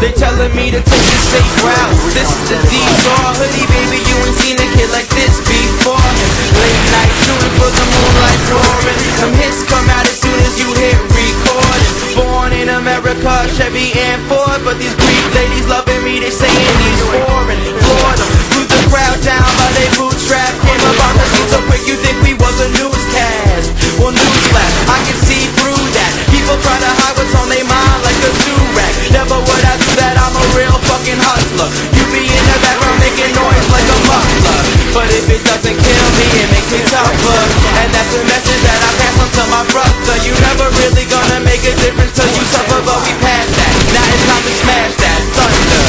They telling me to take the safe route. This is the D-Saw hoodie, baby, you ain't seen a kid like this before. Late night shooting for the moonlight roaring. Some hits come out as soon as you hit record. Born in America, Chevy and Ford, but these Greek ladies loving me, they saying he's foreign. Florida, blew the crowd down by they bootstrap. Came up on the scene so quick you think we was a newscast. Well, newsflash, I can see through that. People try to hide what's on their mind like a do-rag. Never would I do that, I'm a real fucking hustler. You be in the background making noise like a muffler, but if it doesn't kill me, it makes me tougher. And that's the message that I pass on to my brother. You never really gonna make a difference till you suffer, but we passed that. Now it's time to smash that thunder.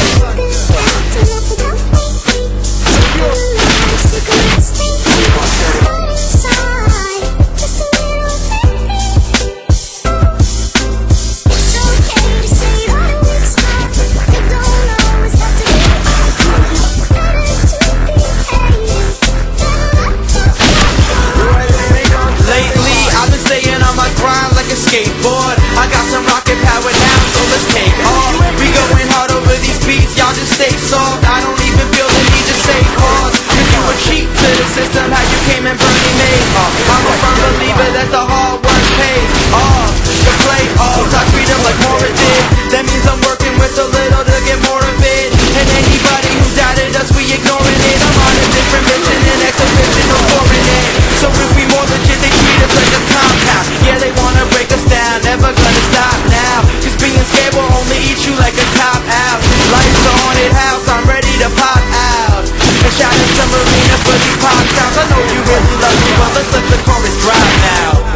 Skateboard, I got some rocket power now, so let's take off. We going hard over these beats, y'all just stay soft. I don't even feel the need to say pause, cause you were cheap to the system, how you came and Bernie made off. I'm a firm believer that the hard work pays off. The playoffs, I treat them like Mora did. That means I'm working with a little to get more of it. And anybody who doubted us, we ignoring it. I'm on a different mission, an exhibition, no scoring it. So if we more legit, they treat us like a compound. Yeah, they wanna break us down, never gonna stop now. Cause being scared will only eat you like a cop out. Lights on haunted house, I'm ready to pop out. And shout at some arena for these pop sounds. I know you really love me, but let's let the chorus drop now.